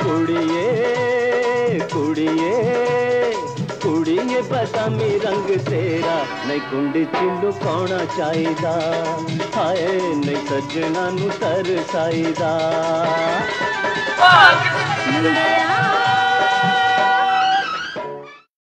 कुड़िए कुड़िए कुड़िए बदामी रंग तेरा नहीं कुंडी च लुकाउणा चाहिदा हाय नहीं सजना नू तरसाईदा